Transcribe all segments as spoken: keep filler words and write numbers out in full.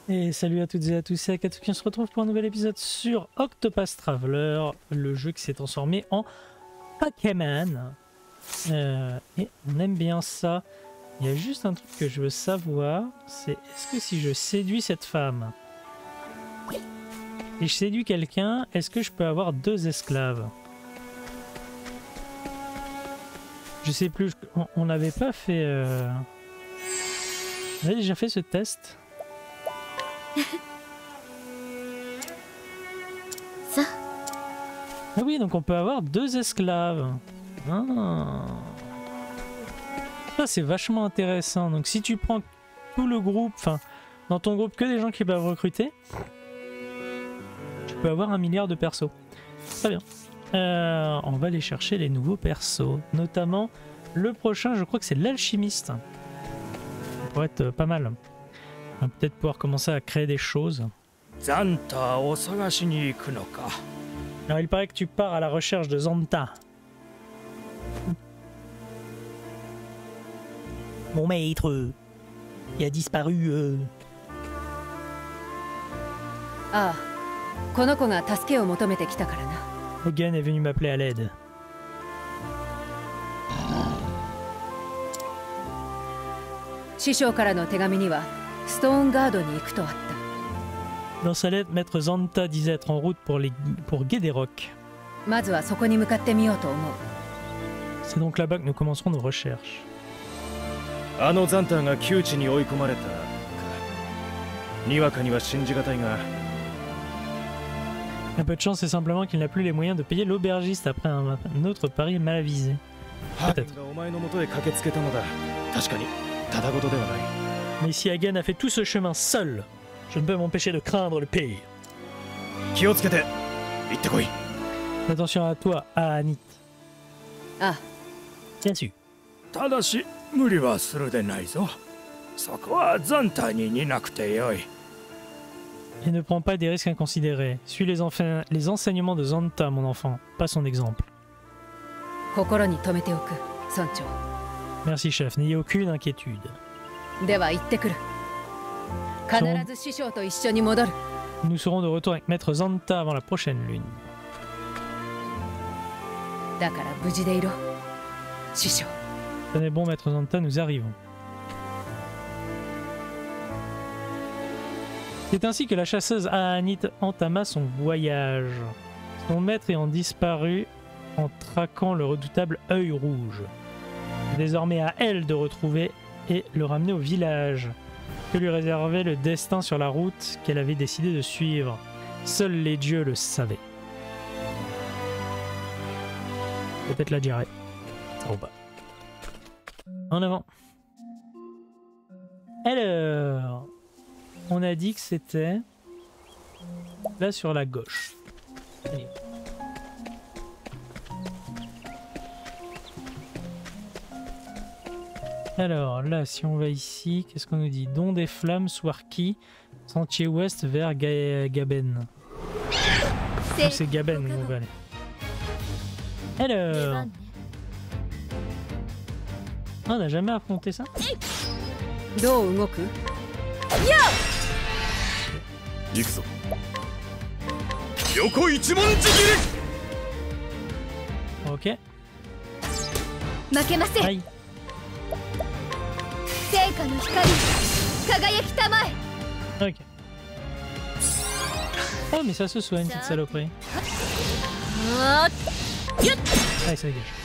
Et salut à toutes et à tous, c'est Akatsuki, on se retrouve pour un nouvel épisode sur Octopath Traveler, le jeu qui s'est transformé en Pokémon. Euh, et on aime bien ça. Il y a juste un truc que je veux savoir, c'est est-ce que si je séduis cette femme, si je séduis quelqu'un, est-ce que je peux avoir deux esclaves? Je sais plus, on n'avait pas fait... Euh... On avait déjà fait ce test. Ça. Ah oui, donc on peut avoir deux esclaves. Ah. Ça c'est vachement intéressant. Donc si tu prends tout le groupe, enfin dans ton groupe que des gens qui peuvent recruter, tu peux avoir un milliard de persos. Très bien. Euh, on va aller chercher les nouveaux persos. Notamment le prochain, je crois que c'est l'alchimiste. Ça pourrait être pas mal. On va peut-être pouvoir commencer à créer des choses. Alors il paraît que tu pars à la recherche de Zanta. Mon maître, il a disparu. Euh... Ah, Egan est venu m'appeler à l'aide. Dans sa lettre, maître Zanta disait être en route pour, les... pour Guédéroc. C'est donc là-bas que nous commencerons nos recherches. Un peu de chance, c'est simplement qu'il n'a plus les moyens de payer l'aubergiste après un, un autre pari mal avisé. Peut-être. Mais si Hagen a fait tout ce chemin seul, je ne peux m'empêcher de craindre le pire. Attention à toi, Anit. Ah. Bien sûr. Et ne prends pas des risques inconsidérés. Suis les, les enseignements de Zanta, mon enfant, pas son exemple. Merci, chef. N'ayez aucune inquiétude. Nous serons de retour avec maître Zanta avant la prochaine lune. Tenez bon, maître Zanta, nous arrivons. C'est ainsi que la chasseuse Aanit entama son voyage. Son maître ayant disparu en traquant le redoutable œil rouge. C'est désormais à elle de retrouver et le ramener au village, que lui réservait le destin sur la route qu'elle avait décidé de suivre. Seuls les dieux le savaient. Peut-être la diarrhée. Ou pas. En avant. Alors, on a dit que c'était là sur la gauche. Allez. Alors là, si on va ici, qu'est-ce qu'on nous dit? Don des flammes, Swarky, sentier ouest vers Ga Gaben. C'est Gaben où on va aller. Alors, on n'a jamais affronté ça? Ok. Aïe. Ok. Oh mais ça se soigne cette saloperie. Allez, ça dégage.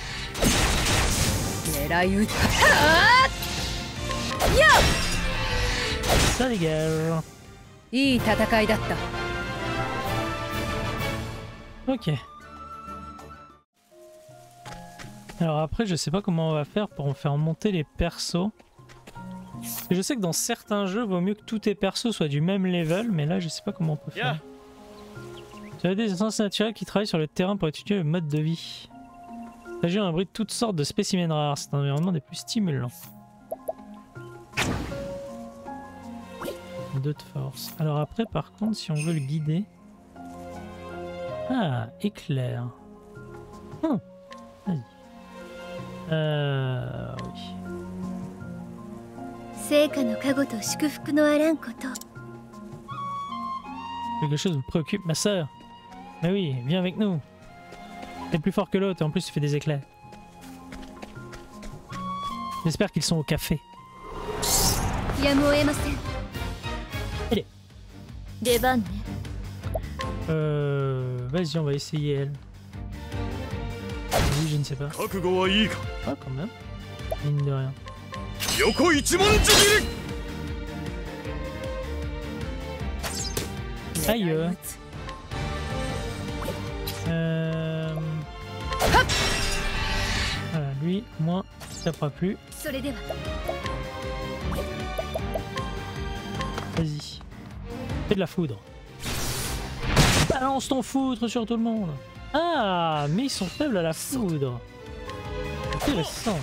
Ça dégage. Ok. Alors après, je sais pas comment on va faire pour faire monter les persos. Je sais que dans certains jeux, il vaut mieux que tous tes persos soient du même level, mais là, je sais pas comment on peut faire. Yeah. Tu as des essences naturelles qui travaillent sur le terrain pour étudier le mode de vie. Il s'agit d'un bruit de toutes sortes de spécimens rares. C'est un environnement des plus stimulants. Deux de force. Alors après, par contre, si on veut le guider... Ah, éclair. Hum. Vas-y. Euh... Oui. Quelque chose vous préoccupe, ma sœur? Mais oui, viens avec nous. T'es plus fort que l'autre et en plus tu fais des éclairs. J'espère qu'ils sont au café. Allez. Euh... Vas-y, on va essayer elle. Oui, je ne sais pas. Ah, quand même. Mine de rien. Aïe. Euh... Voilà, lui, moi, ça fera plus. Vas-y. Fais de la foudre. Balance ton foudre sur tout le monde. Ah, mais ils sont faibles à la foudre. Intéressant.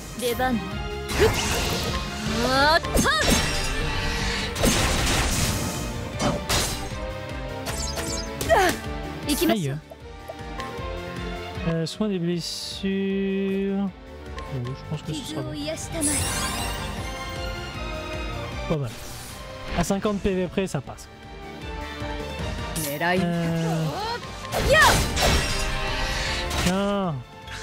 Aïe. Euh, soin des blessures. Oh, je pense que ce sera bon. Pas mal. À cinquante P V près, ça passe. Euh... Ah.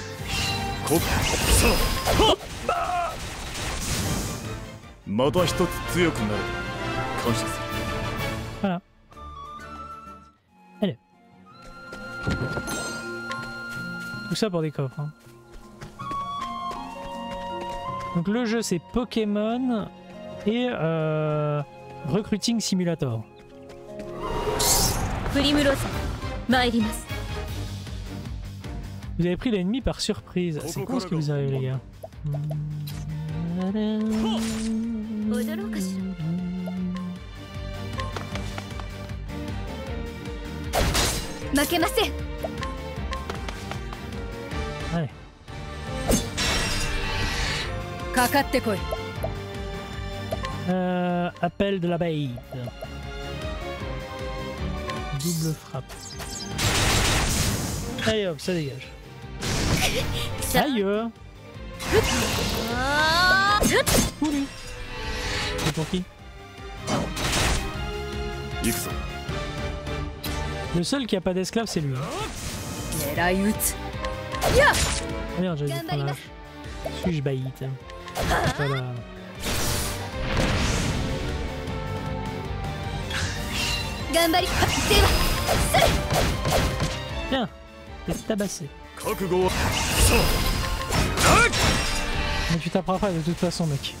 Voilà. Allez. Tout ça pour des coffres. Hein. Donc le jeu c'est Pokémon et euh, Recruiting Simulator. Vous avez pris l'ennemi par surprise. C'est quoi ce qui vous arrive les gars? Allez. Euh, appel de la bête. Double frappe. Allez hop, ça dégage. Aïe. Ouli. C'est pour qui? Le seul qui a pas d'esclave c'est lui. Ah merde, j'avais dit prendre la hache. Suis-je baïte? Voilà. Tiens, t'es tabassé. Mais tu t'apprends pas de toute façon, mec.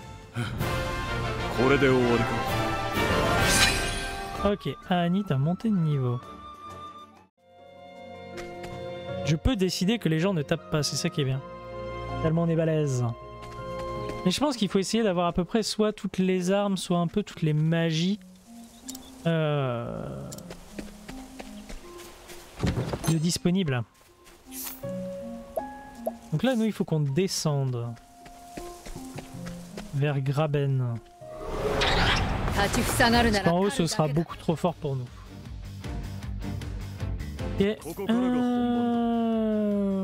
Ok, Annie, t'as monté de niveau. Je peux décider que les gens ne tapent pas, c'est ça qui est bien. Tellement on est balèze. Mais je pense qu'il faut essayer d'avoir à peu près soit toutes les armes, soit un peu toutes les magies. Euh... de disponibles. Donc là, nous, il faut qu'on descende vers Graben. Parce qu'en haut, ce sera beaucoup trop fort pour nous. Et... Euh...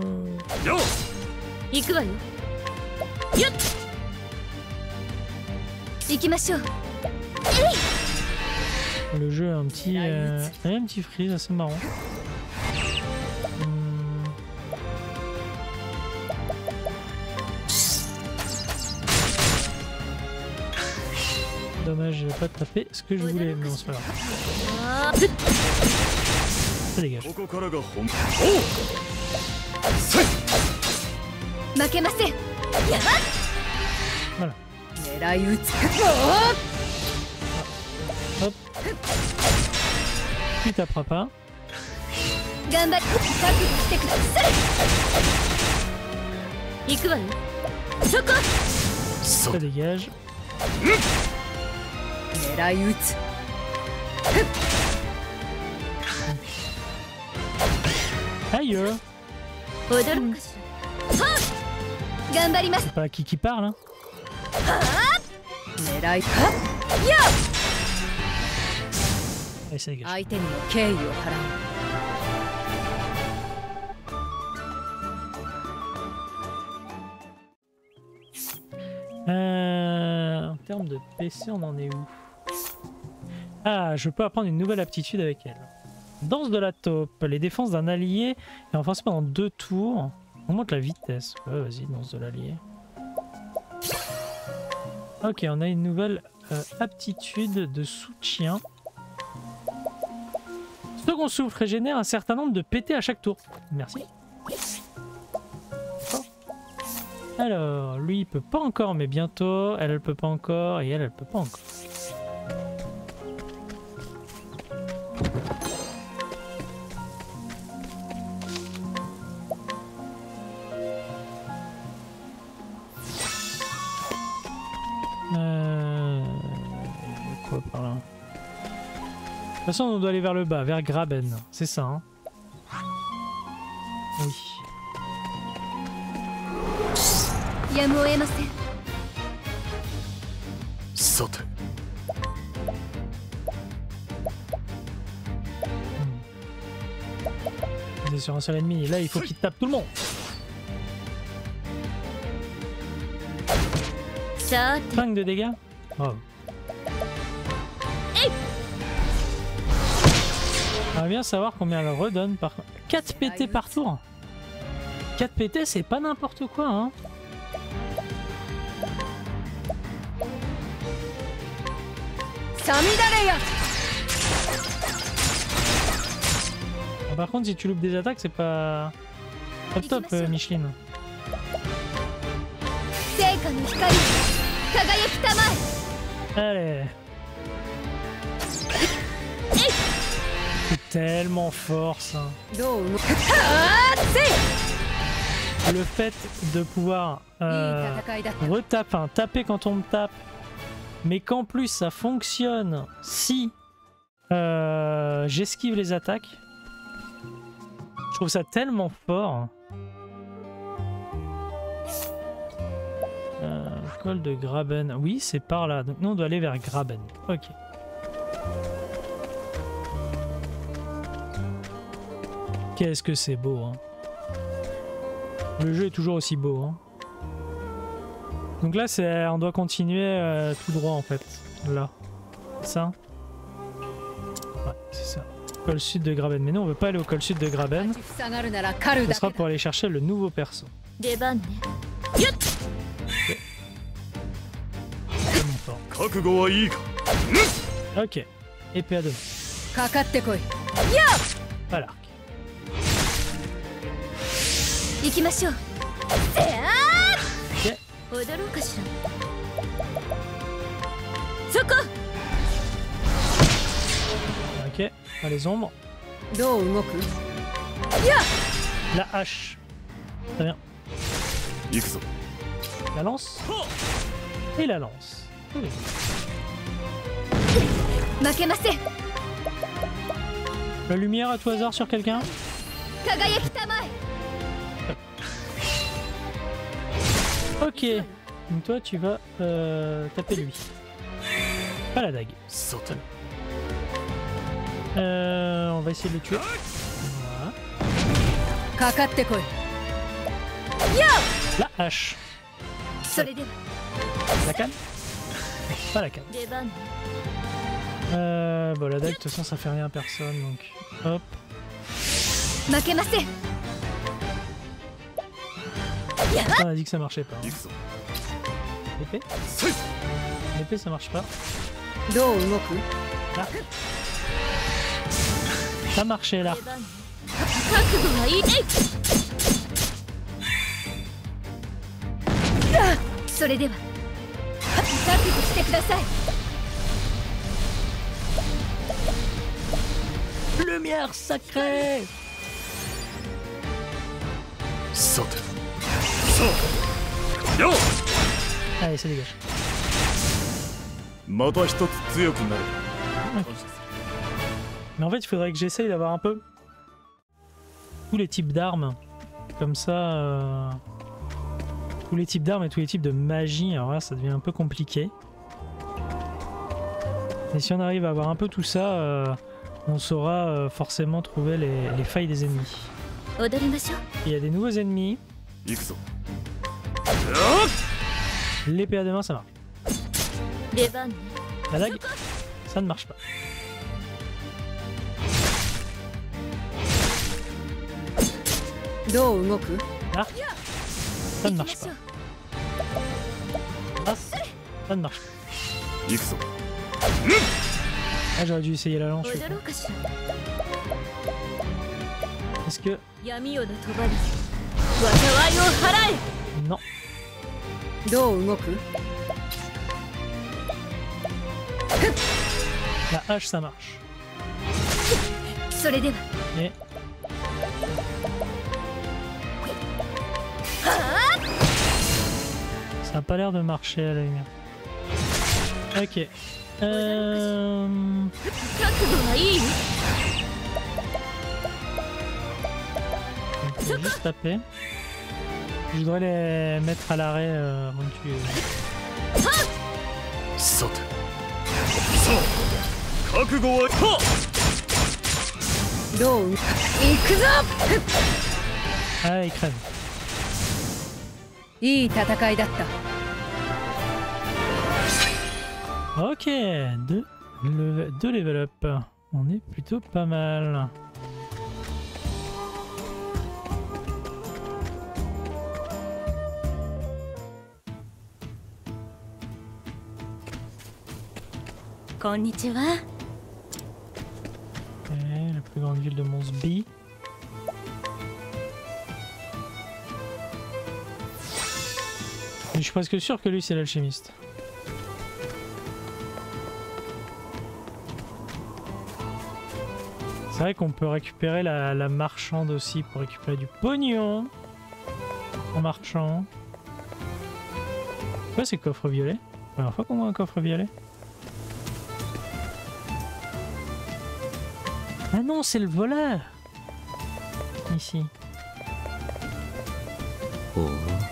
Le jeu a un petit, euh, un petit freeze assez marrant. Hum. Dommage, je vais pas taper ce que je voulais, mais non, c'est pas grave. Ça dégage. Voilà. Hop. Tu taperas pas. Ça dégage. Aïe. C'est pas qui qui parle, hein. Allez, ça dégage. Euh, en termes de P C, on en est où? Ah, je peux apprendre une nouvelle aptitude avec elle. Danse de la taupe. Les défenses d'un allié est renforcée pendant deux tours. On monte la vitesse. Ouais, vas-y, danse de l'allié. Ok, on a une nouvelle euh, aptitude de soutien. Second souffle régénère un certain nombre de P T à chaque tour. Merci. Oh. Alors, lui il peut pas encore, mais bientôt. Elle, elle peut pas encore, et elle, elle peut pas encore. Euh... Quoi par là? De toute façon, on doit aller vers le bas, vers Graben. C'est ça, hein? Oui. Saute. C'est sur un seul ennemi. Et là, il faut qu'il tape tout le monde. cinq de dégâts. Oh. J'aimerais bien savoir combien elle redonne par... quatre P T par tour. quatre P T, c'est pas n'importe quoi, hein. Ah, par contre, si tu loupes des attaques, c'est pas... top top, euh, Micheline. Allez. C'est tellement fort ça. Le fait de pouvoir euh, retaper, enfin, taper quand on me tape, mais qu'en plus ça fonctionne si euh, j'esquive les attaques. Je trouve ça tellement fort. Euh, col de Graben. Oui, c'est par là. Donc nous on doit aller vers Graben. Ok. Qu'est-ce que c'est beau, hein. Le jeu est toujours aussi beau, hein. Donc là, c'est, on doit continuer euh, tout droit en fait. Là. Ça. Ouais, c'est ça. Col sud de Graben. Mais nous, on veut pas aller au col sud de Graben. Ce sera pour aller chercher le nouveau perso. Okay. Ok. Épée à deux. Pas l'arc. Ok. Ok. Pas les ombres. La hache. Très bien. La lance. Et la lance. Oui. La lumière à tout hasard sur quelqu'un? Ok. Donc toi tu vas euh, taper lui. Pas la dague. Euh, on va essayer de le tuer. Voilà. La hache. La canne? Pas la canne. Euh, bon la dague de toute façon ça fait rien à personne donc hop. On a dit que ça marchait pas. Hein. L'épée? L'épée ça marche pas. Là. Ça marchait là. Lumière sacrée. Saute. Allez, ça dégage. Okay. Mais en fait, il faudrait que j'essaye d'avoir un peu tous les types d'armes. Comme ça, euh... tous les types d'armes et tous les types de magie. Alors là, ça devient un peu compliqué. Et si on arrive à avoir un peu tout ça, euh, on saura euh, forcément trouver les, les failles des ennemis. Il y a des nouveaux ennemis. L'épée à deux mains, ça marche. La dague, ça ne marche pas. Ah, ça ne marche pas. Ah, ça ne marche pas. Ah, j'aurais dû essayer la lance. Est-ce que... Non. La hache, ça marche. Mais... ça a pas l'air de marcher à la lumière. Ok. Euh... je vais juste taper. Je voudrais les mettre à l'arrêt euh, avant de tuer. Ah, il crève. Ok, deux, le, deux level up. On est plutôt pas mal. Konnichiwa. Ok, la plus grande ville de Monsby. Je suis presque sûr que lui c'est l'alchimiste. C'est vrai qu'on peut récupérer la, la marchande aussi pour récupérer du pognon en marchant. Quoi ces coffres violets? Première fois qu'on voit un coffre violet. Ah non, c'est le voleur. Ici. Oh.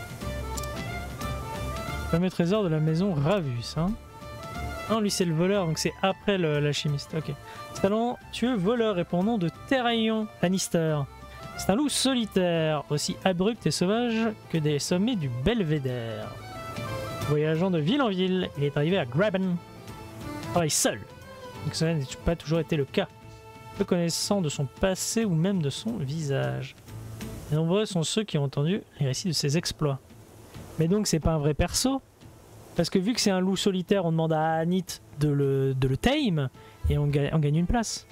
Fameux trésor de la maison Ravus, hein. Non, lui c'est le voleur, donc c'est après l'alchimiste. Ok. Talentueux voleur répondant de Tyrion Lannister. C'est un loup solitaire, aussi abrupt et sauvage que des sommets du Belvédère. Voyageant de ville en ville, il est arrivé à Graben. Il travaille seul, donc cela n'a pas toujours été le cas. Peu connaissant de son passé ou même de son visage. Et nombreux sont ceux qui ont entendu les récits de ses exploits. Mais donc c'est pas un vrai perso, parce que vu que c'est un loup solitaire, on demande à Anit de le, de le tame, et on gagne, on gagne une place.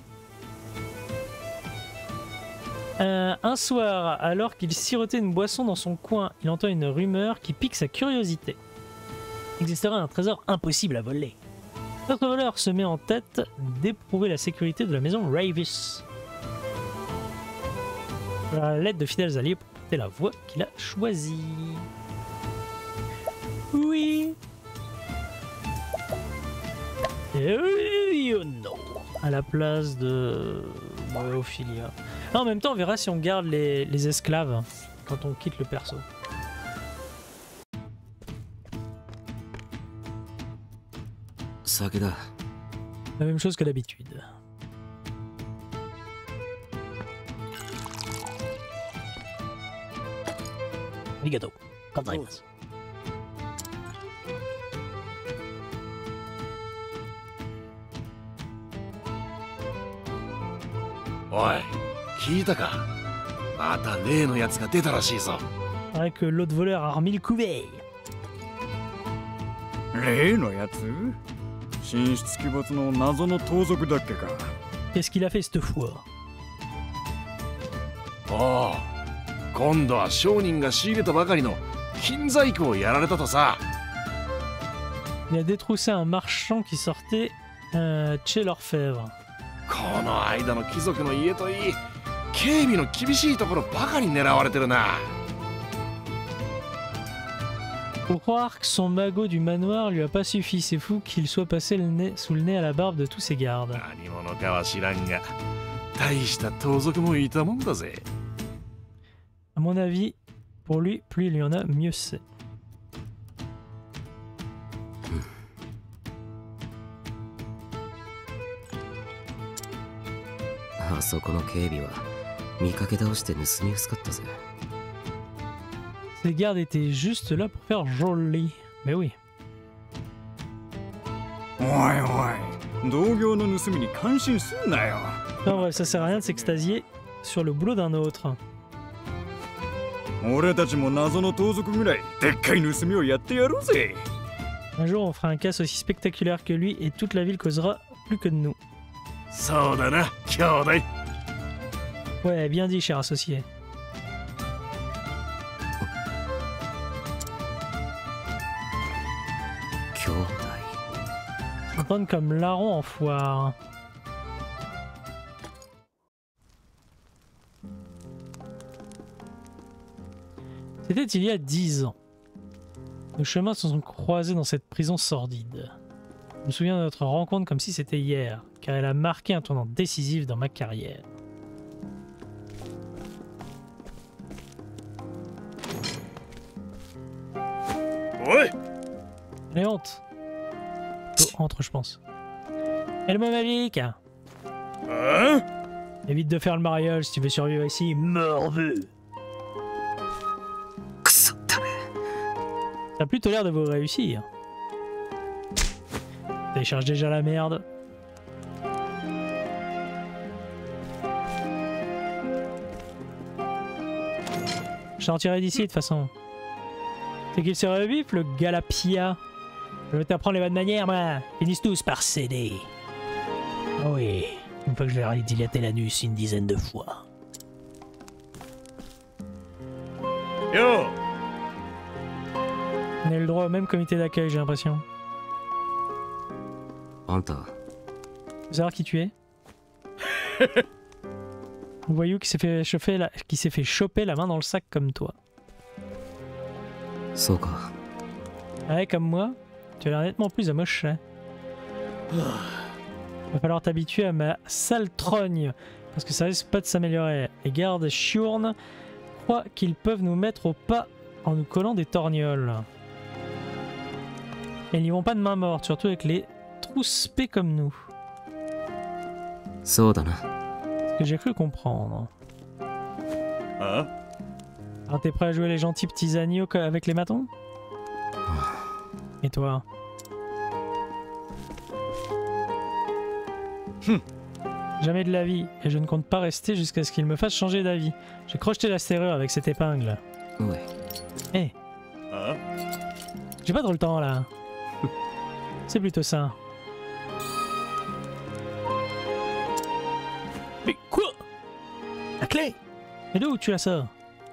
Euh, un soir, alors qu'il sirotait une boisson dans son coin, il entend une rumeur qui pique sa curiosité. Il existerait un trésor impossible à voler. Notre voleur se met en tête d'éprouver la sécurité de la maison Ravus. À l'aide de fidèles alliés pour porter la voie qu'il a choisie. Oui. Et oui, oh non. À la place de ouais, Ophelia. Ah, en même temps, on verra si on garde les, les esclaves quand on quitte le perso. La même chose que d'habitude. Arigato. Gozaimasu. Oi, 聞いたか? また例のやつが出たらしいぞ。 Avec que l'autre voleur a remis le couvert. 例のやつ? 神出鬼没の謎の盗賊だっけか。 Qu'est-ce qu'il a fait cette fois? おお、今度は商人が仕入れたばかりの金細工をやられたとさ。 Il a détroussé un marchand qui sortait euh, chez l'orfèvre. この間の貴族の家といい、警備の厳しいところばかり狙われてるな。 Faut croire que son magot du manoir lui a pas suffi, c'est fou qu'il soit passé le nez, sous le nez à la barbe de tous ses gardes. 何者かは知らんが、大した盗賊もいたもんだぜ。 À mon avis, pour lui, plus il y en a, mieux c'est. あそこの警備は見かけ倒して盗みやすかったぜ。 Ces gardes étaient juste là pour faire joli. Mais oui. おいおい、 同業の盗みに感心すんなよ。 Non, bref, ça sert à rien de s'extasier sur le boulot d'un autre. 俺たちも謎の盗賊ぐらいでっかい盗みをやってやろうぜ。 Un jour, on fera un casse aussi spectaculaire que lui et toute la ville causera plus que de nous. そうだな、兄弟。 Ouais, bien dit, cher associé. Entendre comme larron en foire. C'était il y a dix ans. Nos chemins se sont croisés dans cette prison sordide. Je me souviens de notre rencontre comme si c'était hier, car elle a marqué un tournant décisif dans ma carrière. Ouais. Allez, honte. Oh, entre, je pense. Et le mot magique. Hein? Évite de faire le mariole si tu veux survivre ici. Morveux. Ça a plutôt l'air de vous réussir. Télécharge déjà la merde. Je sortirai d'ici de toute façon. C'est qu'il se revif le Galapia. Je vais t'apprendre les bonnes manières, moi. Finissent tous par céder. Oh oui, une fois que je leur ai dilaté l'anus une dizaine de fois. Yo. On a eu le droit au même comité d'accueil, j'ai l'impression. Anta. Tu veux savoir qui tu es? Un voyou qui s'est fait chauffer la... qui s'est fait choper la main dans le sac comme toi. Soka. Ouais, comme moi, tu as l'air nettement plus amoche. Hein. Va falloir t'habituer à ma sale trogne, parce que ça risque pas de s'améliorer. Les gardes Shiurn croient qu'ils peuvent nous mettre au pas en nous collant des torgnoles. Et ils n'y vont pas de main morte, surtout avec les trouspés comme nous. So da na. Ce que j'ai cru comprendre. Hein? Alors t'es prêt à jouer les gentils petits agneaux avec les matons? Et toi? Hum. Jamais de la vie, et je ne compte pas rester jusqu'à ce qu'il me fasse changer d'avis. J'ai crocheté la serrure avec cette épingle. Ouais. Eh, hey, Hein? j'ai pas trop le temps là. C'est plutôt ça. Mais quoi? La clé? Mais d'où tu la sors?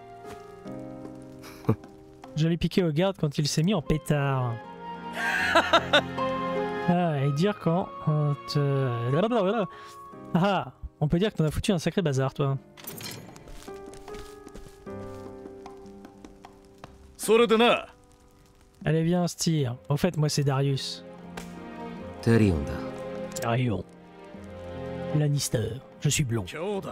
Je l'ai piqué au garde quand il s'est mis en pétard. Ah, et dire quand on te... Blablabla. Ah, on peut dire que t'en as foutu un sacré bazar, toi. Allez, viens, on se tire. Au fait, moi, c'est Darius. Terion da. Darion. Lannister. Je suis blond.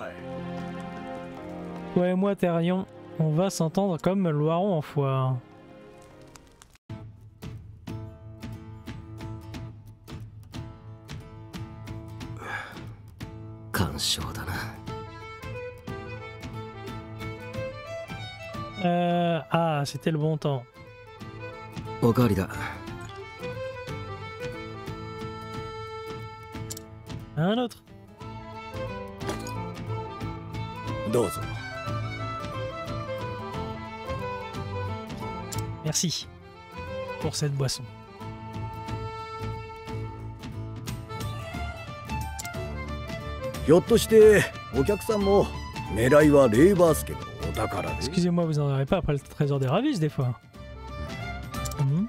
Toi et moi, Terion, on va s'entendre comme Loiron en foire. Euh... Ah, c'était le bon temps. Okarida. Un autre. Dozo. Merci pour cette boisson. Excusez-moi, vous n'en aurez pas après le trésor des Ravis des fois. Mmh.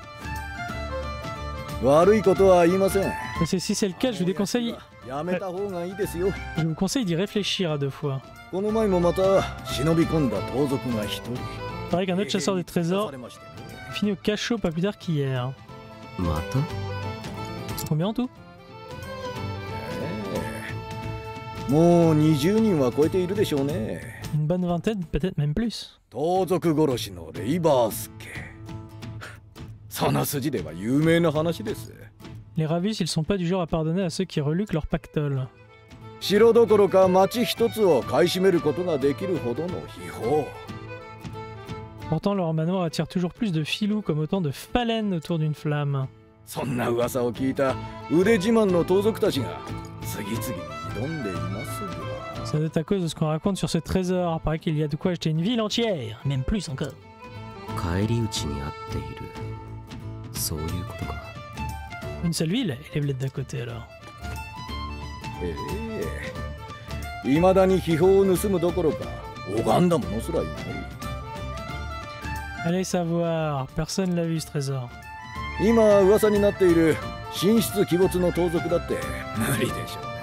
Mais si c'est le cas, je vous déconseille. Je vous conseille d'y réfléchir à deux fois. C'est vrai qu'un autre chasseur des trésors finit au cachot pas plus tard qu'hier. Combien en tout? Une bonne vingtaine, peut-être même plus. Les Ravis, ils sont pas du genre à pardonner à ceux qui reluquent leur pactole. Pourtant, leur manoir attire toujours plus de filous comme autant de phalènes autour d'une flamme. そんな噂を聞いた腕自慢の盗賊たちが次々に挑んでいますが。 Ça doit être à cause de ce qu'on raconte sur ce trésor. Paraît qu'il y a de quoi acheter une ville entière, même plus encore. 返り討ちに遭っている。そういうことか。 Une seule ville et les blettes d'à côté alors. ええ、未だに秘宝を盗むどころか拝んだものすらいない。 Allez savoir, personne l'a vu ce trésor. 今噂になっている神出鬼没の盗賊だって無理でしょうね。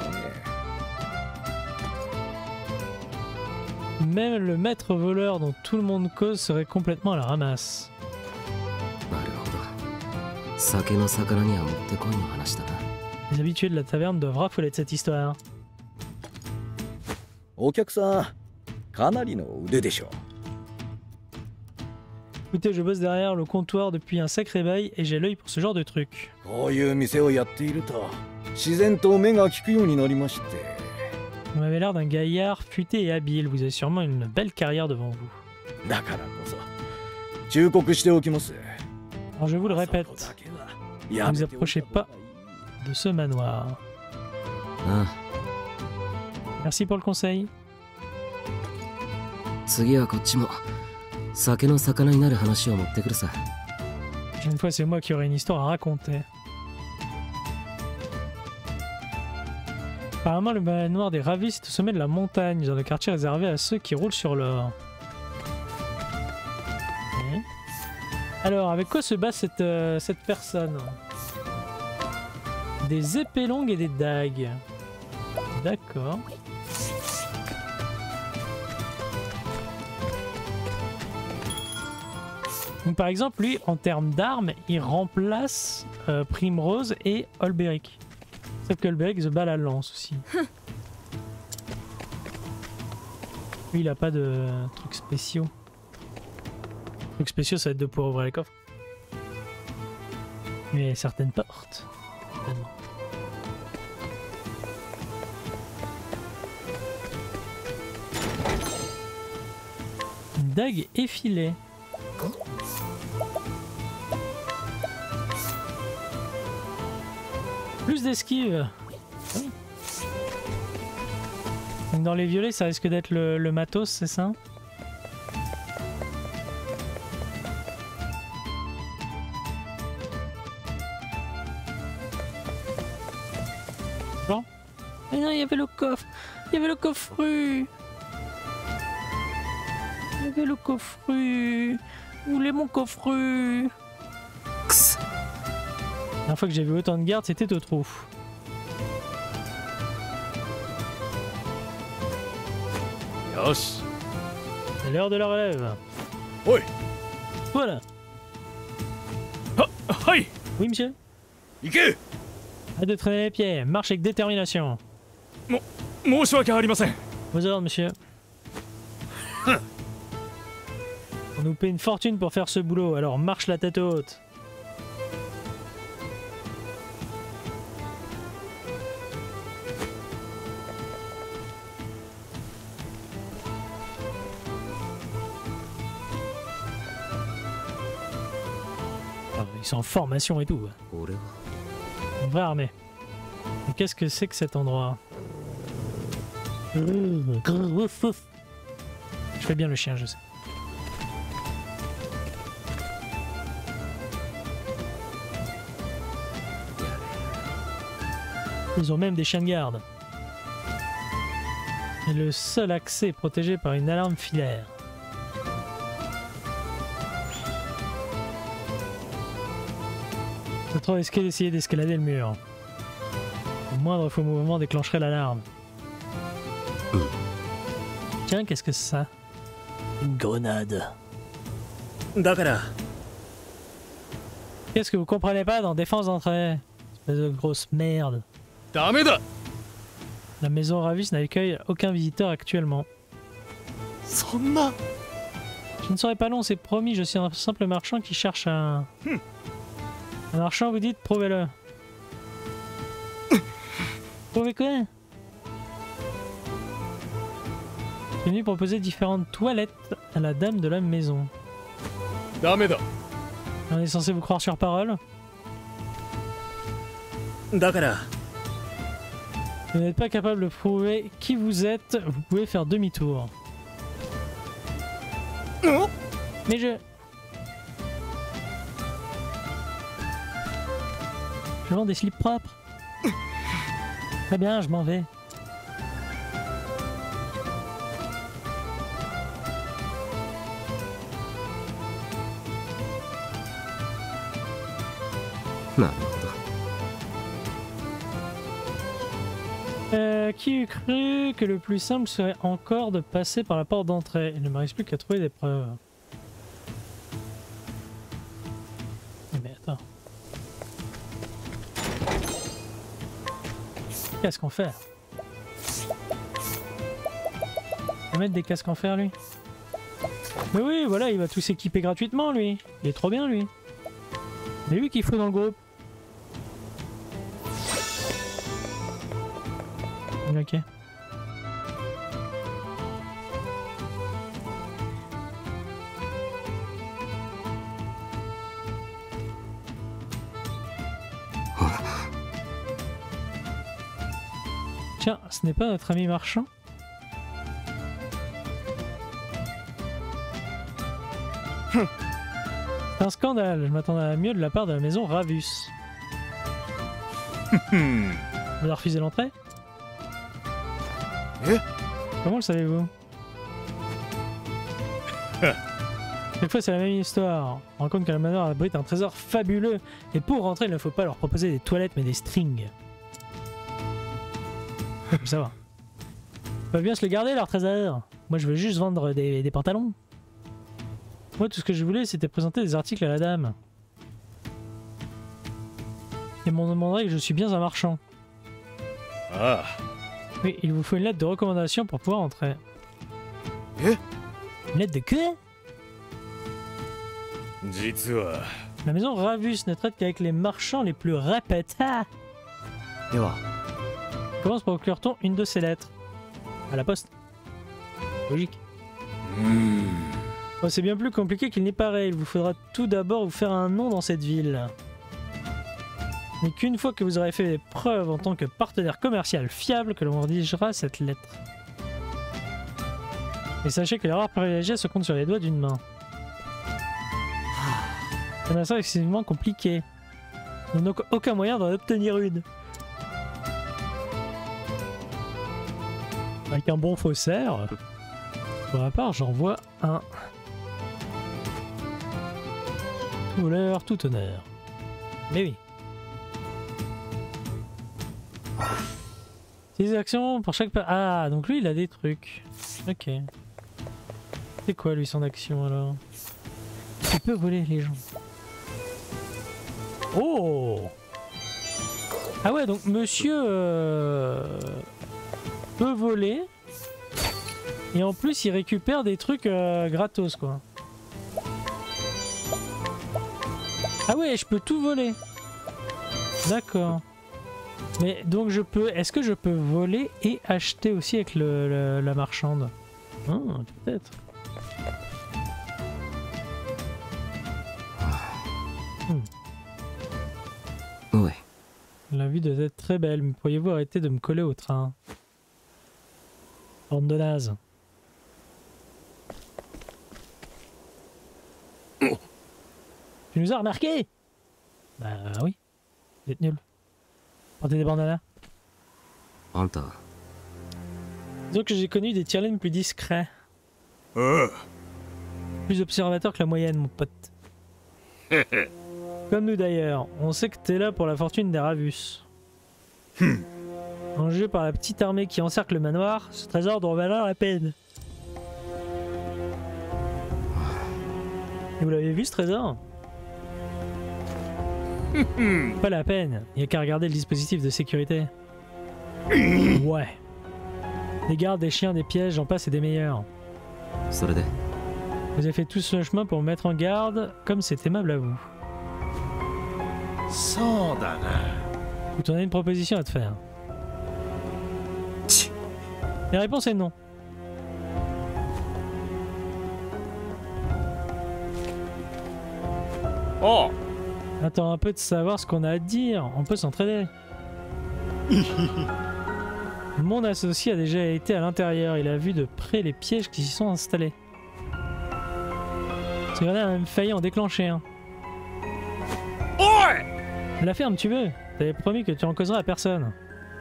Même le maître voleur dont tout le monde cause serait complètement à la ramasse. なるほど。酒の魚にはもってこいの話だな。 Les habitués de la taverne doivent raffoler de cette histoire. お客さん、かなりの腕でしょう。 Écoutez, je bosse derrière le comptoir depuis un sacré bail et j'ai l'œil pour ce genre de truc. こういう店をやっていると自然と目が利くようになりまして。 Vous m'avez l'air d'un gaillard futé et habile. Vous avez sûrement une belle carrière devant vous. だからこそ忠告しておきます。 Alors je vous le répète, ne vous approchez pas de ce manoir. ああ、 Merci pour le conseil. 次はこっちも酒の魚になる話を持ってくるさ。 Une fois, c'est moi qui aurai une histoire à raconter. Apparemment, le manoir des ravis est au sommet de la montagne, dans le quartier réservé à ceux qui roulent sur l'or. Okay. Alors, avec quoi se bat cette, euh, cette personne? Des épées longues et des dagues. D'accord. Donc, par exemple, lui, en termes d'armes, il remplace euh, Primrose et Olberic. Sauf que Olberic se bat à la lance aussi. Lui, il a pas de trucs spéciaux. Trucs spéciaux, ça va être de pouvoir ouvrir les coffres. Mais certaines portes. Certainement. Une dague effilée. Plus d'esquive. Oui. Donc dans les violets, ça risque d'être le, le matos, c'est ça? Bon. Mais non, il y avait le coffre. Il y avait le coffru. Il y avait le coffru. Où est mon coffru? La dernière fois que j'ai vu autant de gardes, c'était au trou. Yosh. C'est l'heure de la relève. Oi. Voilà. Ha, hai. Oui, monsieur. Ike. Hâte de traîner les pieds. Marche avec détermination. Mo, moushiwake arimasen. Vos ordres, monsieur. On nous paie une fortune pour faire ce boulot, alors marche la tête haute. Ah, ils sont en formation et tout. Une vraie armée. Mais qu'est-ce que c'est que cet endroit? Je fais bien le chien, je sais. Ils ont même des chiens de garde. Et le seul accès est protégé par une alarme filaire. C'est trop risqué d'essayer d'escalader le mur. Le moindre faux mouvement déclencherait l'alarme. Tiens, qu'est-ce que c'est ça? Une grenade. Dakara. Qu'est-ce que vous comprenez pas dans défense d'entrée? Espèce de grosse merde. Dameda. La maison Ravis n'accueille aucun visiteur actuellement. Sonna. Je ne serai pas long, c'est promis, je suis un simple marchand qui cherche un... Hmm. Un marchand, vous dites, prouvez-le. Prouvez quoi? Je suis venu proposer différentes toilettes à la dame de la maison. Dameda. On est censé vous croire sur parole? だから Si vous n'êtes pas capable de prouver qui vous êtes, vous pouvez faire demi-tour. Mais je... Je vends des slips propres. Très bien, je m'en vais. Non. Euh, qui eût cru que le plus simple serait encore de passer par la porte d'entrée? Il ne me reste plus qu'à trouver des preuves. Mais attends. Casque en fer. Il va mettre des casques en fer lui. Mais oui, voilà, il va tout s'équiper gratuitement lui. Il est trop bien lui. C'est lui qu'il faut dans le groupe. Ok. Tiens, ce n'est pas notre ami marchand? C'est un scandale, je m'attendais à mieux de la part de la maison Ravus. Vous avez refusé l'entrée? Eh? Comment le savez-vous? Chaque fois c'est la même histoire. On se rend compte que la manoir abrite un trésor fabuleux et pour rentrer il ne faut pas leur proposer des toilettes mais des strings. Faut savoir. Ils peuvent bien se le garder leur trésor. Moi je veux juste vendre des, des pantalons. Moi tout ce que je voulais c'était présenter des articles à la dame. Et m'on demanderait que je suis bien un marchand. Ah. Oui, il vous faut une lettre de recommandation pour pouvoir entrer. Eh? Une lettre de quoi? 実は La maison Ravus ne traite qu'avec les marchands les plus répétés. Deは Commence par procure-t-on une de ces lettres? À la poste. Logique. Bon, c'est bien plus compliqué qu'il n'y paraît. Il vous faudra tout d'abord vous faire un nom dans cette ville. Mais qu'une fois que vous aurez fait des preuves en tant que partenaire commercial fiable, que l'on rédigera cette lettre. Et sachez que les rares privilégiés se comptent sur les doigts d'une main. C'est un affaire excessivement compliqué. Il n'y a donc aucun moyen d'en obtenir une. Avec un bon faussaire, pour ma part, j'en vois un. Tout voleur, tout honneur. Mais oui. Des actions pour chaque... Ah, donc lui il a des trucs. Ok. C'est quoi lui son action alors? Il peut voler les gens. Oh! Ah ouais, donc monsieur euh, peut voler. Et en plus il récupère des trucs euh, gratos quoi. Ah ouais, je peux tout voler. D'accord. Mais donc je peux... Est-ce que je peux voler et acheter aussi avec le, le, la marchande? Ah, peut-être. Hmm. Ouais. La vue doit être très belle, mais pourriez-vous arrêter de me coller au train? Bande de naze. Tu nous as remarqué? Bah oui. Vous êtes nuls. Portez des bandanas. あんた Disons que j'ai connu des tire-laines plus discrets. Plus observateurs que la moyenne, mon pote. Comme nous d'ailleurs, on sait que t'es là pour la fortune des Ravus. En jeu par la petite armée qui encercle le manoir, ce trésor doit valoir la peine. Et vous l'avez vu ce trésor? Pas la peine, il n'y a qu'à regarder le dispositif de sécurité. Ouais. Des gardes, des chiens, des pièges, j'en passe et des meilleurs. それで Vous avez fait tout ce chemin pour me mettre en garde, comme c'est aimable à vous. そうだな Écoute, on a une proposition à te faire. La réponse est non. Oh. Attends un peu de savoir ce qu'on a à dire, on peut s'entraider. Mon associé a déjà été à l'intérieur. Il a vu de près les pièges qui s'y sont installés. Ce grenade a même failli en déclencher un. La ferme, tu veux? T'avais promis que tu en causerais à personne.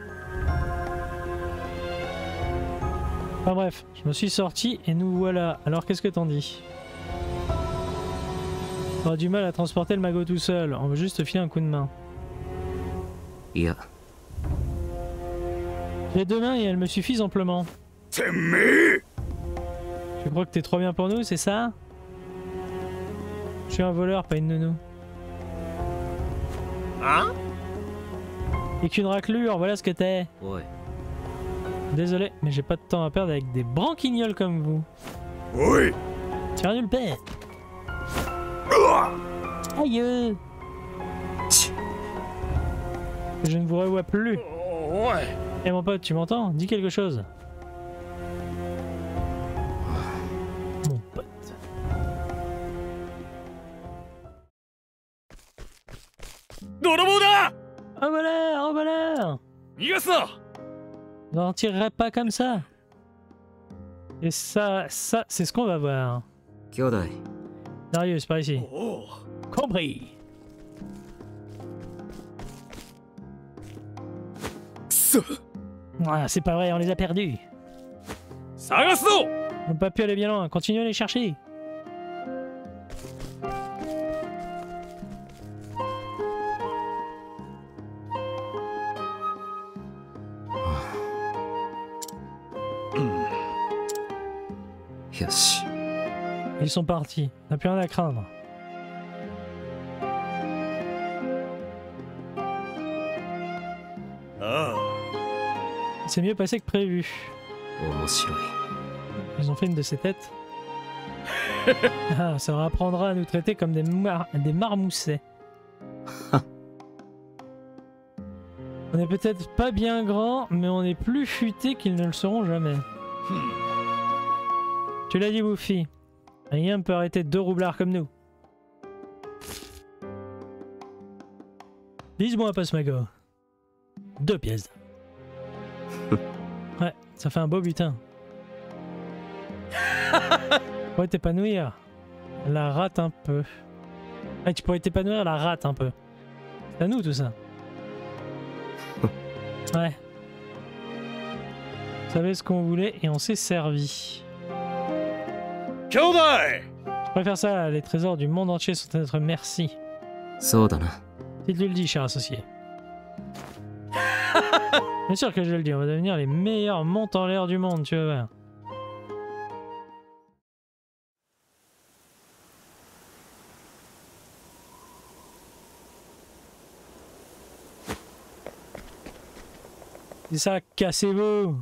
Enfin bref, je me suis sorti et nous voilà. Alors qu'est-ce que t'en dis? T'auras du mal à transporter le magot tout seul. On veut juste te filer un coup de main. Yeah. J'ai deux mains et elles me suffisent amplement. Tu crois que t'es trop bien pour nous, c'est ça? Je suis un voleur, pas une nounou. Hein? Et qu'une raclure, voilà ce que t'es. Ouais. Désolé, mais j'ai pas de temps à perdre avec des branquignoles comme vous. Oui. Tiens, nul père. Aïe. Je ne vous revois plus. Ouais. Eh mon pote, tu m'entends? Dis quelque chose. Mon pote. Doroboda! Oh voilà, oh voilà. Yasa! N'en tirerai pas comme ça. Et ça, ça, c'est ce qu'on va voir. Kyodai. Darius, par ici. Oh. Compris. Ah, c'est pas vrai, on les a perdus. Sagasu! On n'a pas pu aller bien loin, continuez à les chercher. Yoshi. Ils sont partis, on n'a plus rien à craindre. Ah. C'est mieux passé que prévu. Omoshiroi. Ils ont fait une de ces têtes. Ah, ça leur apprendra à nous traiter comme des, mar des marmoussets. On est peut-être pas bien grands, mais on est plus futés qu'ils ne le seront jamais. Hmm. Tu l'as dit, Woofy. Rien ne peut arrêter deux roublards comme nous. Dise-moi, Pasmago. Deux pièces. Ouais, ça fait un beau butin. Tu pourrais t'épanouir. La rate un peu. Ouais, tu pourrais t'épanouir la rate un peu. C'est à nous tout ça. Ouais. On savait ce qu'on voulait et on s'est servi. Kyodai! Je préfère ça, les trésors du monde entier sont à notre merci. Sodana. Si tu le dis, cher associé. Bien sûr que je le dis, on va devenir les meilleurs montes en l'air du monde, tu vas voir. C'est ça, cassez-vous!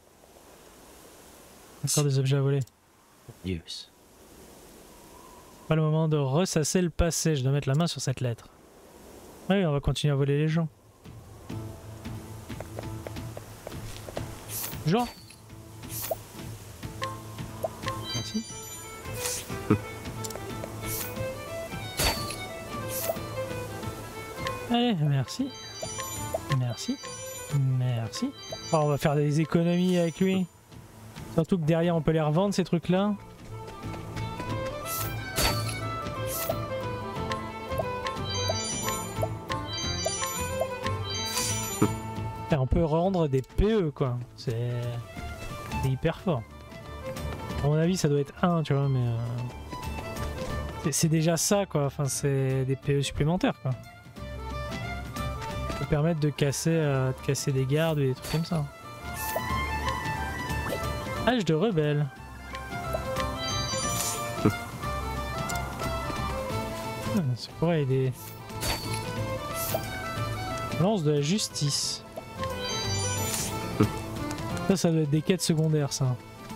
Encore des objets à voler. Yes. Pas le moment de ressasser le passé, je dois mettre la main sur cette lettre. Oui, on va continuer à voler les gens. Genre. Merci. Allez, merci. Merci. Merci. Oh, on va faire des économies avec lui. Surtout que derrière on peut les revendre ces trucs là. Et on peut rendre des P E quoi. C'est hyper fort. À mon avis ça doit être un tu vois mais... Euh... C'est déjà ça quoi. Enfin c'est des P E supplémentaires quoi. Ça peut permettre de casser, euh, de casser des gardes ou des trucs comme ça. Âge de rebelle. Ça pourrait aider. Lance de la justice. Ça, ça doit être des quêtes secondaires, ça.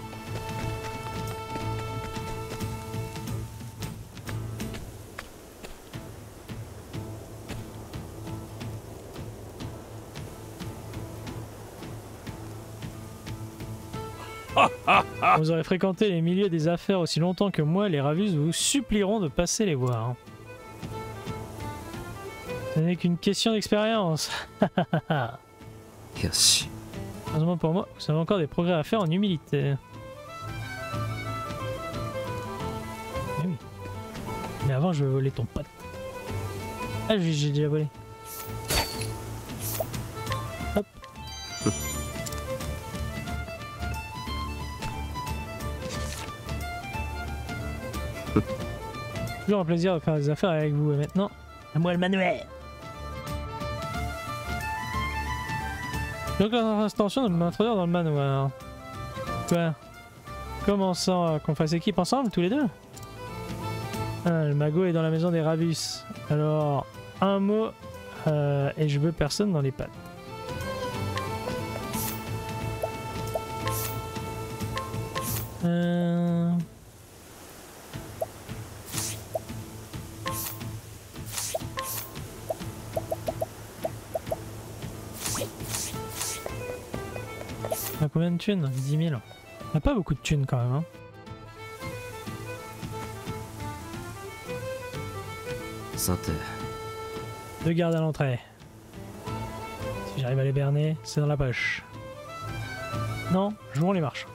Vous aurez fréquenté les milieux des affaires aussi longtemps que moi, les Ravus vous supplieront de passer les voir. Ce n'est qu'une question d'expérience. よし。 Heureusement pour moi, vous avez encore des progrès à faire en humilité. Mais oui. Mais avant, je vais voler ton pote. Ah, j'ai j'ai déjà volé. Hop. Toujours un plaisir de faire des affaires avec vous. Et maintenant, à moi le manuel. J'ai encore l'intention de m'introduire dans le manoir. Quoi? Comment ça qu'on fasse équipe ensemble, tous les deux? Ah, le magot est dans la maison des Ravus. Alors, un mot euh, et je veux personne dans les pattes. Euh... On a combien de thunes? dix mille. On a pas beaucoup de thunes quand même. Hein. Santé. Deux gardes à l'entrée. Si j'arrive à les berner, c'est dans la poche. Non, jouons les marches.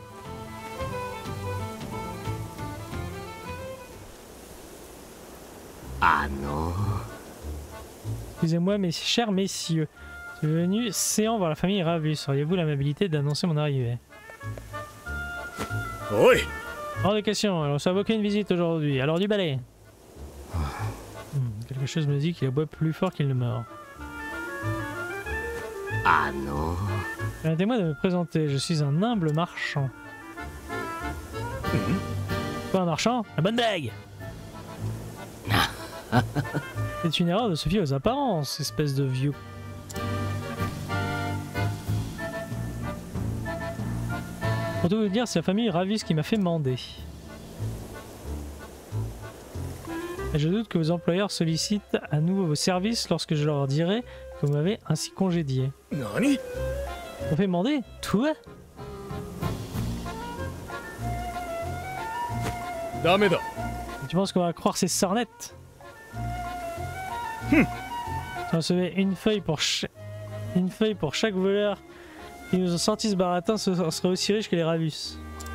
Ah non. Excusez-moi, mes chers messieurs. Je suis venu séant voir la famille Ravus. Auriez-vous l'amabilité d'annoncer mon arrivée? Oi. Hors de question, on ne reçoit aucune visite aujourd'hui. Alors du balai. Hmm, quelque chose me dit qu'il aboie plus fort qu'il ne meurt. Ah non. Permettez-moi de me présenter, je suis un humble marchand. Quoi, un marchand? La bonne blague. C'est une erreur de se fier aux apparences, espèce de vieux. Pour tout vous dire, c'est la famille Ravus qui m'a fait mander. Et je doute que vos employeurs sollicitent à nouveau vos services lorsque je leur dirai que vous m'avez ainsi congédié. Nani? On fait mander? Toi? Dameda. Tu penses qu'on va croire ces sornettes? Hum. Tu recevais une feuille pour chaque... une feuille pour chaque voleur qui nous ont sorti ce baratin serait aussi riche que les Ravus.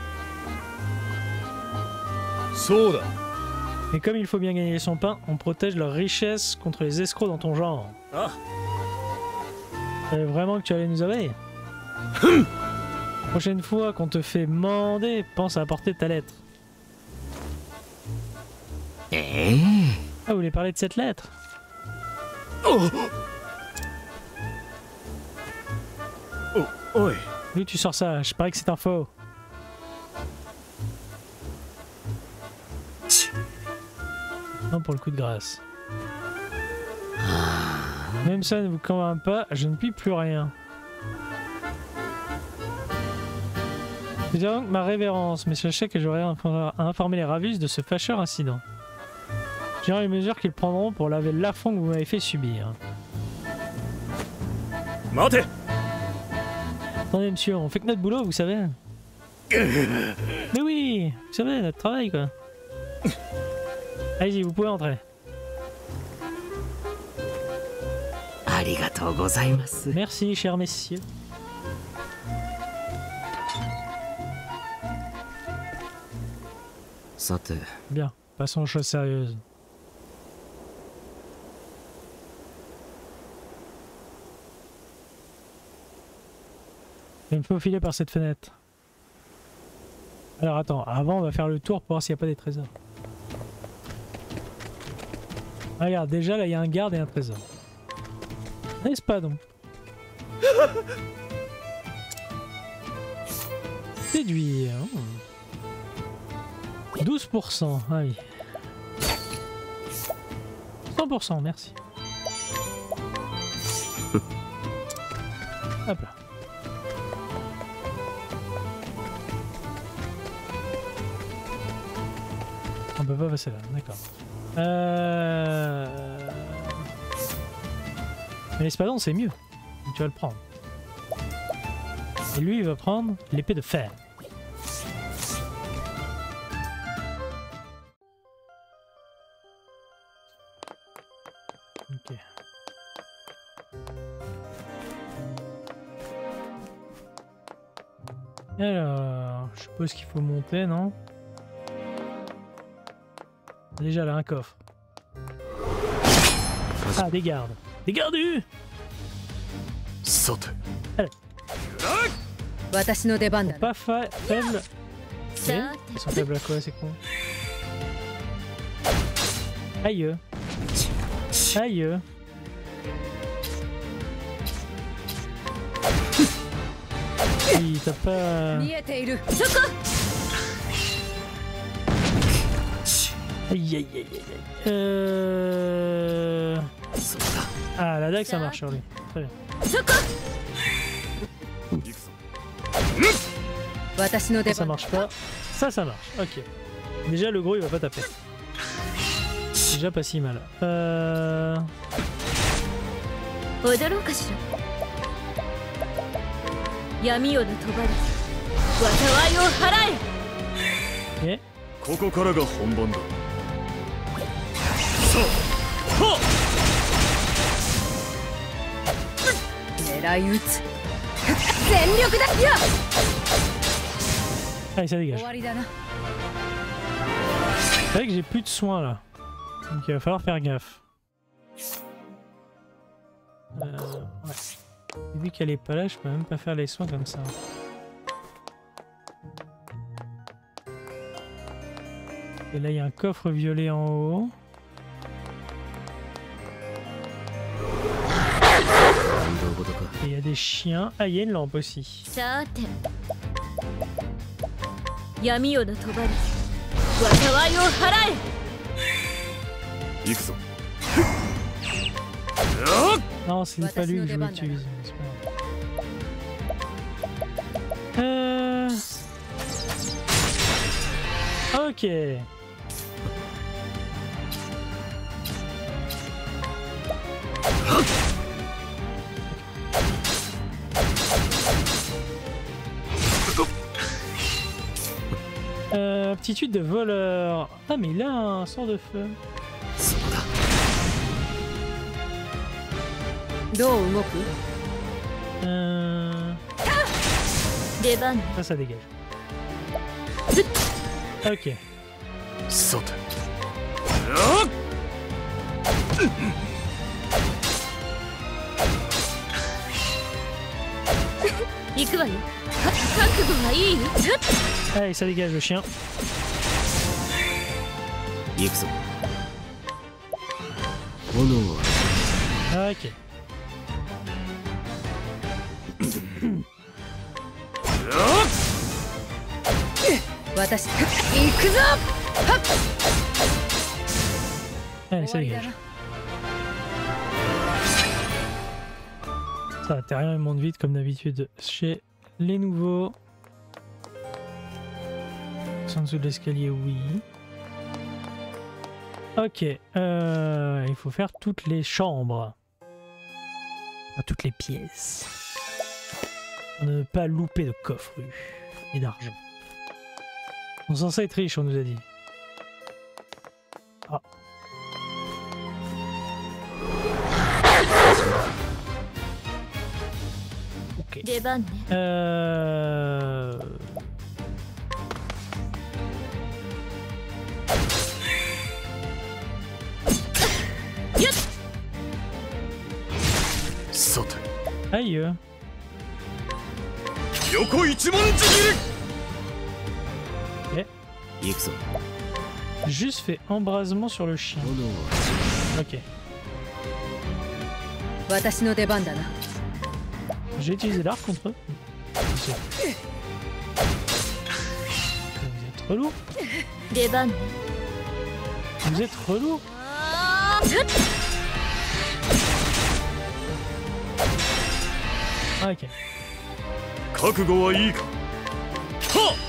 Soda. Mais comme il faut bien gagner son pain, on protège leur richesse contre les escrocs dans ton genre. Ah. Tu savais vraiment que tu allais nous avaler? Prochaine fois qu'on te fait mander, pense à apporter ta lettre. Eh? Ah, vous voulez parler de cette lettre? Oh. Oh. Oi. D'où tu sors ça? Je parie que c'est un faux. Non, pour le coup de grâce. Même ça ne vous convainc pas, je ne puis plus rien. Je dirais donc ma révérence, mais sachez que j'aurais informé les Ravus de ce fâcheur incident. J'irai les mesures qu'ils prendront pour laver l'affront que vous m'avez fait subir. Mate. Attendez monsieur, on fait que notre boulot, vous savez. Mais oui, vous savez, notre travail quoi. Allez-y, vous pouvez entrer. Arigatou gozaimasu. Merci, chers messieurs. Santé. Bien, passons aux choses sérieuses. Je vais me faufiler par cette fenêtre. Alors attends, avant on va faire le tour pour voir s'il n'y a pas des trésors. Regarde, déjà là il y a un garde et un trésor. N'est-ce pas donc? Séduire. douze pour cent, ah oui. cent pour cent, merci. Hop là. On peut pas passer là, d'accord. Euh... Mais l'espadon c'est mieux. Donc tu vas le prendre. Et lui il va prendre l'épée de fer. Ok. Alors, je suppose qu'il faut monter, non? Déjà là, un coffre. Ah, des gardes. Des gardus! Saute. Pas fa faible. さ Eh, て ils sont faibles à quoi, c'est con? Aïe. Aïe. Oui, t'as pas... 見えているそこ Aïe aïe aïe aïe aïe. Euh... Ah, la dague ça marche sur lui. Très bien. そこ 私の Ça, 出 ça 番 marche pas. Ça, ça marche. Ok. Déjà, le gros il va pas taper. Déjà pas si mal. Euh... 踊ろうかしら闇夜の帳災いを払え Ok. ここからが本番だ。 狙い撃つ全力だよ Allez, ça dégage. 終わりだな C'est vrai que j'ai plus de soins là. Donc il va falloir faire gaffe. Euh, ouais. Vu qu'elle est pas là, je peux même pas faire les soins comme ça. Et là il y a un coffre violet en haut. Et il y a des chiens. Ah, il y a une lampe aussi. さて闇夜の帳災いを払え行くぞ。 Non, c'est pas lui que je veux utiliser. c'est pas grave. Euh... Ok. Euh, aptitude de voleur. Ah mais il a un sort de feu. どう動く Euh... 出番 Ça, ça dégage. Ok. さて。 行くわよは覚悟はいい Allez, ça dégage le chien. 行くぞ。炎は Ok. 私行くぞ Allez, ça dégage. Ça va, Terrien il monte vite comme d'habitude chez les nouveaux. En dessous de l'escalier, oui. Ok, euh, il faut faire toutes les chambres. Enfin, toutes les pièces. Pour ne pas louper de coffre et d'argent. On est censé être riche, on nous a dit. Ah. Ok. 出番ね Euh... Saute. Aïe. 横一文字切り。 行くぞ。 Juste fait embrasement sur le chien. 炎は Ok. 私の出番だな J'ai utilisé l'arc contre eux. Vous êtes relou. 出番ね Vous êtes relou. あーふっ Ah, ok. 覚悟はいいか。はっ。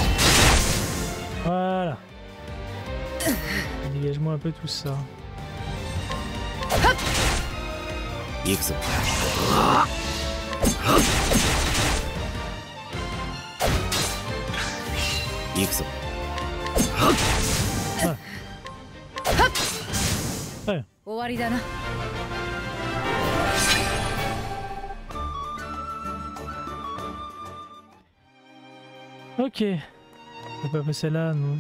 Voilà. Dégage-moi un peu tout ça. 行くぞ。行くぞ。 Ouais. 終わりだな Ok. Ok. On peut pas passer là, non.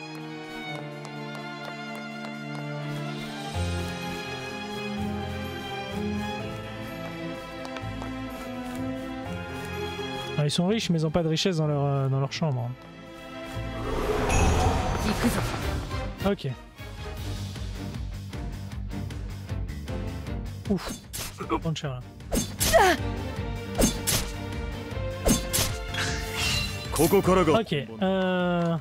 Ah, ils sont riches, mais ils ont pas de richesse dans leur, euh, dans leur chambre. Ok. Ouf. Prends cher là. Ok. Euh...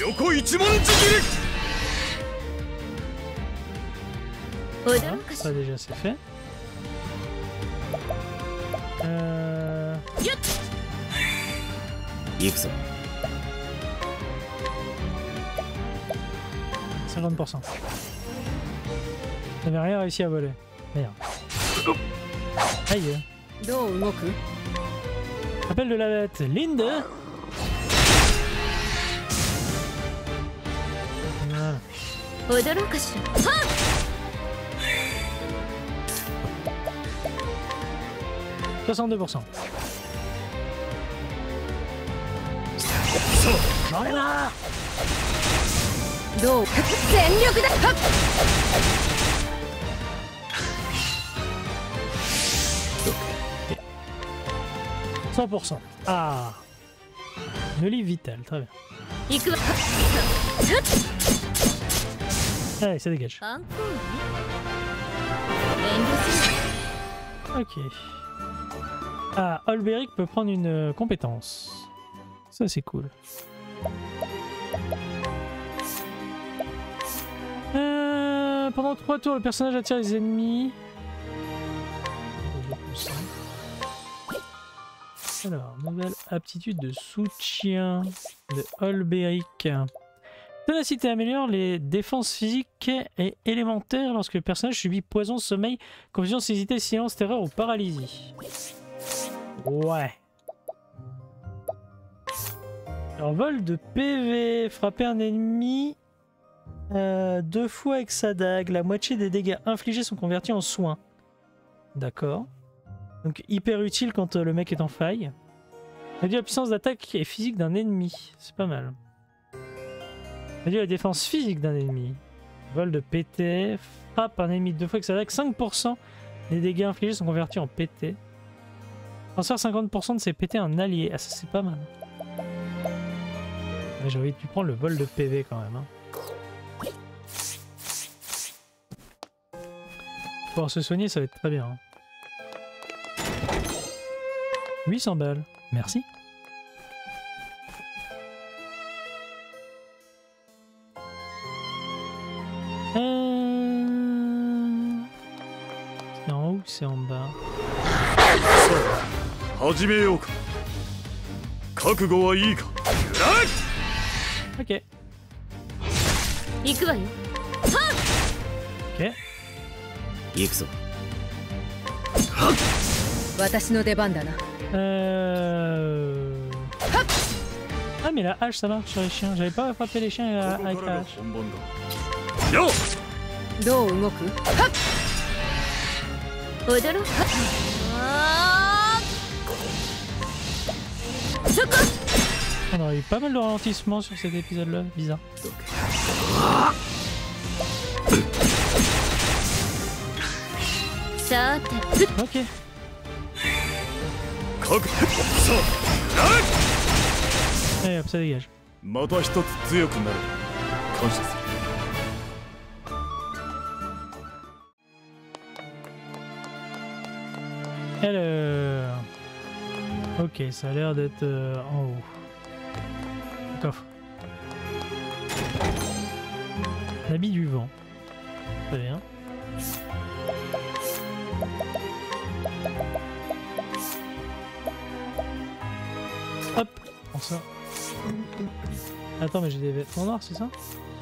Voilà, ça déjà c'est fait. Euh... cinquante pour cent. J'avais rien réussi à voler. Merde. Aïe. Appel de la bête. Linde. Voilà. soixante-deux pour cent. Non, mais là. cent pour cent. Ah. Une olive vitale, très bien. Allez, ça dégage. Ok. Ah, Olberic peut prendre une euh, compétence. Ça, c'est cool. Euh, pendant trois tours, le personnage attire les ennemis. Alors, nouvelle aptitude de soutien de Olberic. Ténacité améliore les défenses physiques et élémentaires lorsque le personnage subit poison, sommeil, confusion, cécité, silence, terreur ou paralysie. Ouais. Alors, vol de P V. Frapper un ennemi euh, deux fois avec sa dague. La moitié des dégâts infligés sont convertis en soins. D'accord. Donc hyper utile quand euh, le mec est en faille. Réduit la puissance d'attaque et physique d'un ennemi. C'est pas mal. Réduit la défense physique d'un ennemi. Vol de P T. Frappe un ennemi deux fois avec sa dague. cinq pour cent des dégâts infligés sont convertis en P T. Transfère cinquante pour cent de ses P T à un allié. Ah, ça c'est pas mal. Ouais, j'ai envie de prendre le vol de P V quand même. Hein. Pouvoir se soigner, ça va être très bien. Hein. huit cents balles. Merci. Euh... C'est en haut ou c'est en bas? Ok. Ok. 行くぞ。 Euh... Ah mais la hache ça marche sur les chiens. J'avais pas frappé les chiens avec la hache. On a eu pas mal de ralentissements sur cet épisode là, bizarre. Ok. Allez hop, ça dégage. Alors... Ok, ça a l'air d'être euh, en haut. Coffre. L'habit du vent. Très bien. Hop, on sort. Attends, mais j'ai des vêtements noirs, c'est ça?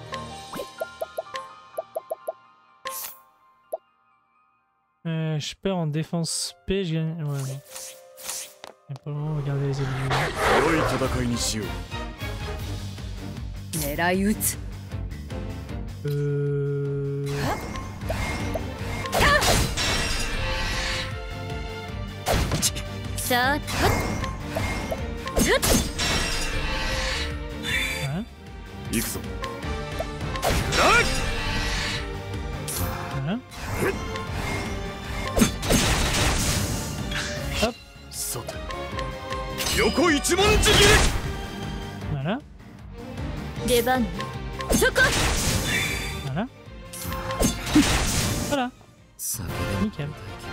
Euh, je perds en défense P, je gagne... Ouais, non. Il n'y a pas le moment de regarder les habits. Euh... 行くぞ。 Voilà. Hop. さて、横一文字切り。 Voilà. 出番ね。そこ。 Voilà. Voilà. 酒で Nickel.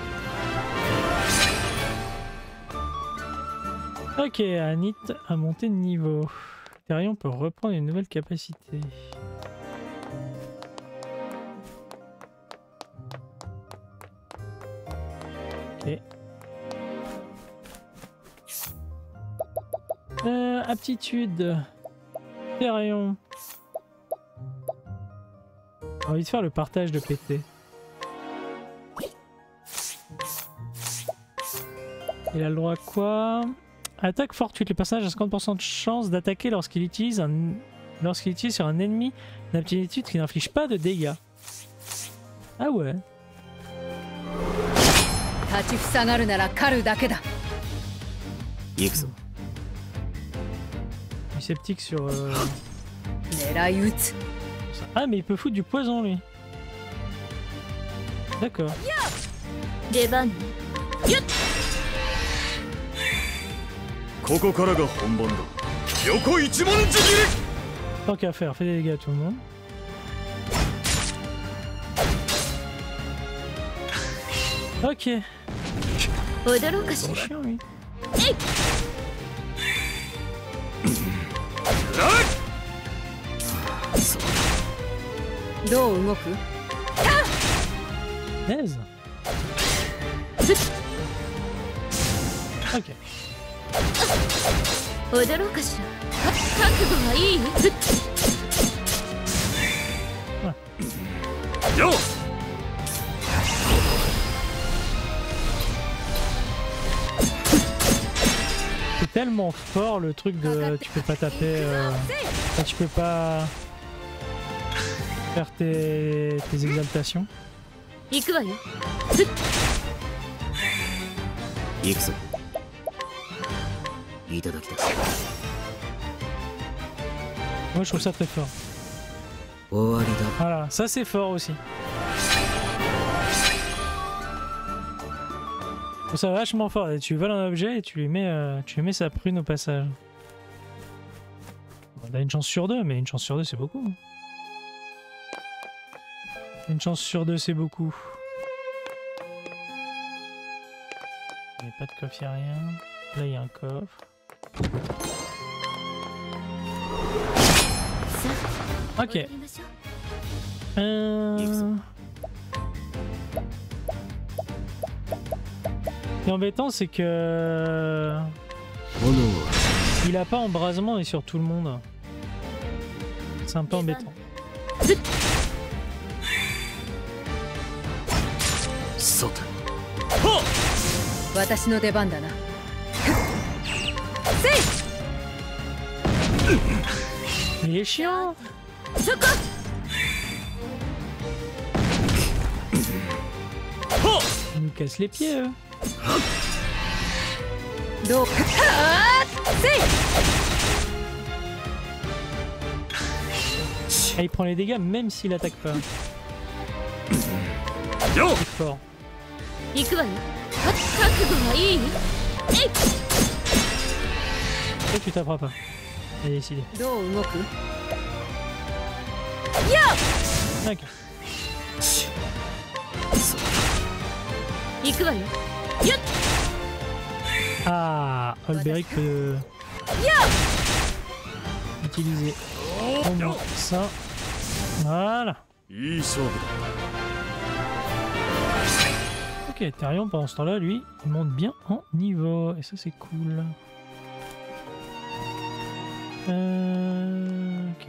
Ok, Anit a monté de niveau. Therion peut reprendre une nouvelle capacité. Ok. Euh, aptitude. Therion. J'ai envie de faire le partage de P T. Il a le droit à quoi? Attaque fortuite. Le personnage a cinquante pour cent de chance d'attaquer lorsqu'il utilise un lorsqu'il utilise sur un ennemi une aptitude qui n'inflige pas de dégâts. Ah ouais. 立ちふさがるなら狩るだけだ。 行くぞ。 Il est sceptique sur. Euh... 狙い撃つ。 Ah mais il peut foutre du poison lui. D'accord. 出番ね。よっ。 ここからが本番だ。横一文字切り。 Tant qu'à faire, fais des dégâts à tout le monde. Ok. 踊ろうかし C'est ら。 chiant lui. どう動く？ Aise. Ok. 踊ろうかしら。覚悟はいい？ よっ。 C'est tellement fort le truc de tu peux pas taper, euh, enfin, tu peux pas faire tes, tes exaltations. 行くわよ。 行くぞ。いただきだ。 Moi je trouve ça très fort. 終わりだ。 Voilà, ça c'est fort aussi. Je trouve ça vachement fort. Et tu voles un objet et tu lui mets, euh, tu lui mets sa prune au passage. Bon, on a une chance sur deux, mais une chance sur deux c'est beaucoup. Une chance sur deux c'est beaucoup. Il n'y a pas de coffre, il n'y a rien. Là il y a un coffre. Ok. 踊りましょう。 Euh... Ce qui est embêtant, c'est que 炎は il a pas embrasement et sur tout le monde. C'est un peu embêtant. さて。 私の出番だな。 Il est chiant. そこ。 Ils nous cassent les pieds, eux. どう？あーせい。 Ah, il prend les dégâts même s'il attaque pas. よっ。 C'est fort. 行くわよ。覚悟はいい？えい。 Toi, tu taperas pas. C'est décidé. どう動く？ Ok. 行くわよ。よっ。 Ah, Olberic peut utiliser au moins ça. Voilà. いい勝負だ。 Ok, Therion pendant ce temps-là, lui, il monte bien en niveau. Et ça, c'est cool. Euh... Ok.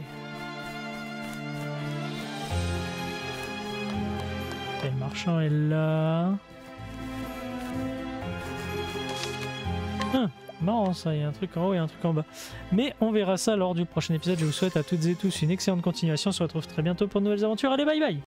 Ok, le marchand est là. Ah, marrant ça, il y a un truc en haut et un truc en bas. Mais on verra ça lors du prochain épisode. Je vous souhaite à toutes et tous une excellente continuation. On se retrouve très bientôt pour de nouvelles aventures. Allez, bye bye!